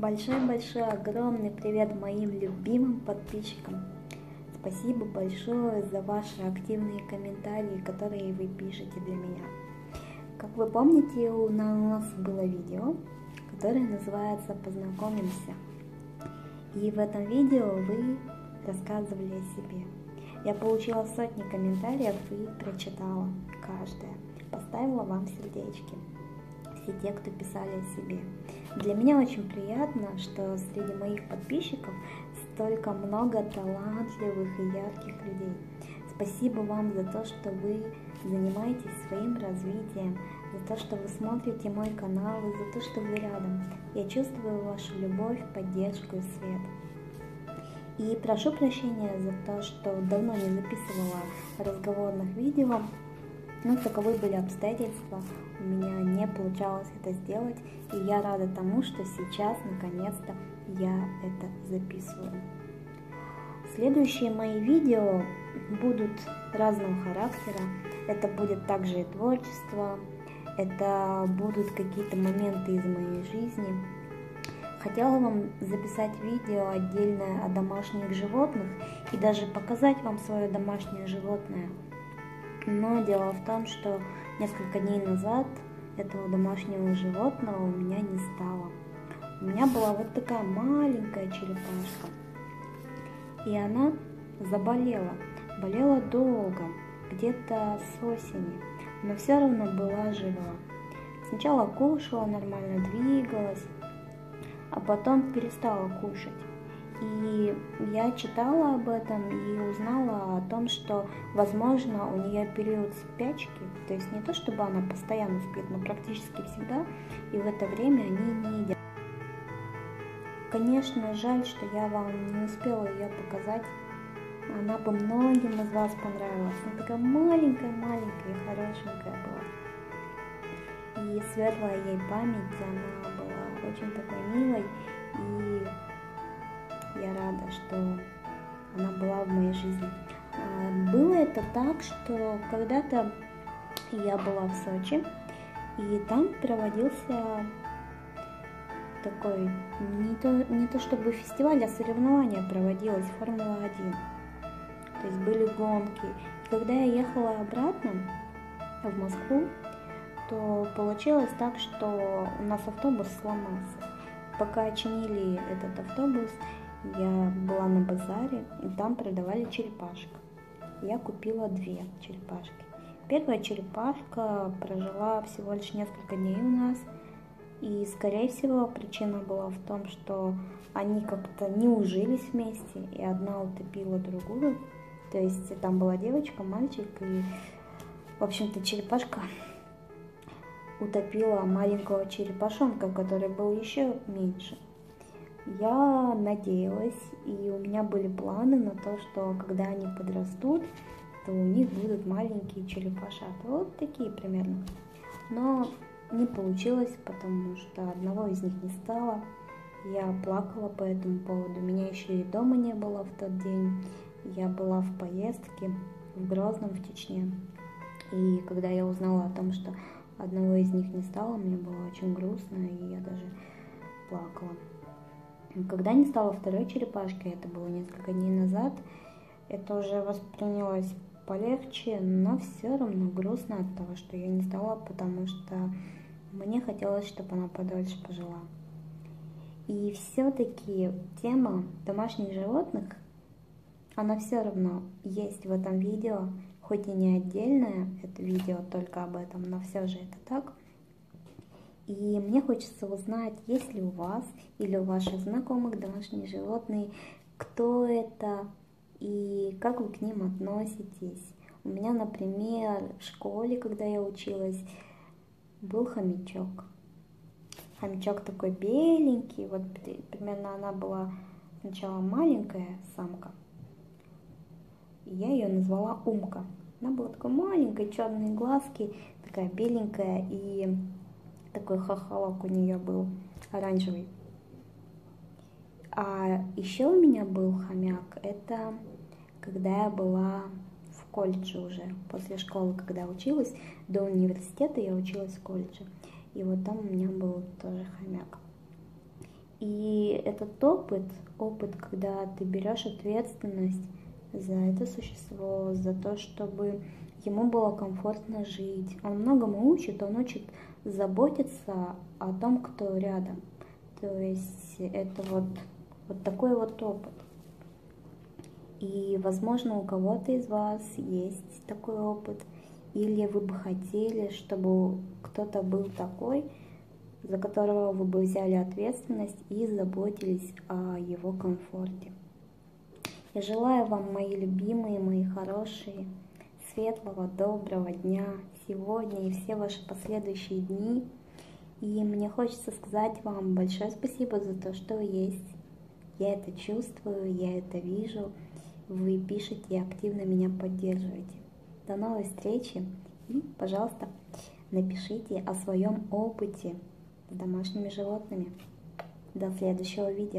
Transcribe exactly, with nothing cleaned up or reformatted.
Большой-большой, огромный привет моим любимым подписчикам. Спасибо большое за ваши активные комментарии, которые вы пишете для меня. Как вы помните, у нас было видео, которое называется «Познакомимся». И в этом видео вы рассказывали о себе. Я получила сотни комментариев и прочитала каждое. Поставила вам сердечки. Все те, кто писали о себе. Для меня очень приятно, что среди моих подписчиков столько много талантливых и ярких людей. Спасибо вам за то, что вы занимаетесь своим развитием, за то, что вы смотрите мой канал и за то, что вы рядом. Я чувствую вашу любовь, поддержку и свет. И прошу прощения за то, что давно не записывала разговорных видео. Но таковы были обстоятельства, у меня не получалось это сделать, и я рада тому, что сейчас, наконец-то, я это записываю. Следующие мои видео будут разного характера, это будет также и творчество, это будут какие-то моменты из моей жизни. Хотела вам записать видео отдельное о домашних животных и даже показать вам свое домашнее животное. Но дело в том, что несколько дней назад этого домашнего животного у меня не стало. У меня была вот такая маленькая черепашка. И она заболела. Болела долго, где-то с осени, но все равно была жива. Сначала кушала, нормально двигалась, а потом перестала кушать. И я читала об этом и узнала о том, что, возможно, у нее период спячки, то есть не то, чтобы она постоянно спит, но практически всегда, и в это время они не едят. Конечно, жаль, что я вам не успела ее показать, она бы многим из вас понравилась. Она такая маленькая-маленькая и хорошенькая была. И светлая ей память, она была очень такой милой, и я рада, что она была в моей жизни. Было это так, что когда-то я была в Сочи, и там проводился такой, не то, не то чтобы фестиваль, а соревнование проводилось, Формула один. То есть были гонки. И когда я ехала обратно в Москву, то получилось так, что у нас автобус сломался. Пока чинили этот автобус, я была на базаре, и там продавали черепашек. Я купила две черепашки. Первая черепашка прожила всего лишь несколько дней у нас, и, скорее всего, причина была в том, что они как-то не ужились вместе, и одна утопила другую. То есть там была девочка, мальчик, и, в общем-то, черепашка утопила маленького черепашонка, который был еще меньше. Я надеялась, и у меня были планы на то, что когда они подрастут, то у них будут маленькие черепашата. Вот такие примерно. Но не получилось, потому что одного из них не стало. Я плакала по этому поводу. Меня еще и дома не было в тот день. Я была в поездке в Грозном, в Чечне. И когда я узнала о том, что одного из них не стало, мне было очень грустно, и я даже плакала. Когда не стало второй черепашки, это было несколько дней назад, это уже воспринялось полегче, но все равно грустно от того, что ее не стало, потому что мне хотелось, чтобы она подольше пожила. И все-таки тема домашних животных, она все равно есть в этом видео, хоть и не отдельное это видео только об этом, но все же это так. И мне хочется узнать, есть ли у вас или у ваших знакомых домашние животные, кто это и как вы к ним относитесь. У меня, например, в школе, когда я училась, был хомячок. Хомячок такой беленький, вот примерно она была сначала маленькая самка, и я ее назвала Умка. Она была такой маленькой, черные глазки, такая беленькая, и такой хохолок у нее был оранжевый. А еще у меня был хомяк, это когда я была в колледже уже, после школы, когда училась, до университета я училась в колледже. И вот там у меня был тоже хомяк. И этот опыт, опыт, когда ты берешь ответственность за это существо, за то, чтобы ему было комфортно жить. Он многому учит, он учит заботиться о том, кто рядом. То есть это вот, вот такой вот опыт. И, возможно, у кого-то из вас есть такой опыт, или вы бы хотели, чтобы кто-то был такой, за которого вы бы взяли ответственность и заботились о его комфорте. Я желаю вам, мои любимые, мои хорошие, светлого, доброго дня сегодня и все ваши последующие дни. И мне хочется сказать вам большое спасибо за то, что вы есть. Я это чувствую, я это вижу. Вы пишете и активно меня поддерживаете. До новой встречи и, пожалуйста, напишите о своем опыте с домашними животными. До следующего видео.